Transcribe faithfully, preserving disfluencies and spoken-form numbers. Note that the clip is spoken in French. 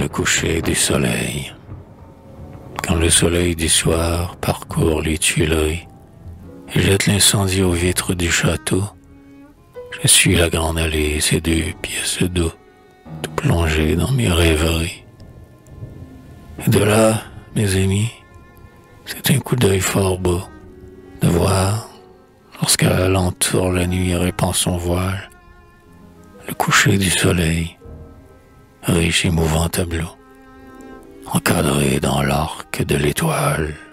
coucher du soleil. Quand le soleil du soir parcourt les Tuileries et jette l'incendie aux vitres du château, je suis la grande allée et ses deux pièces d'eau, tout plongé dans mes rêveries. Et de là, mes amis, c'est un coup d'œil fort beau de voir, lorsqu'à l'alentour la nuit répand son voile, le coucher du soleil, riche et mouvant tableau, encadré dans l'arc de l'étoile.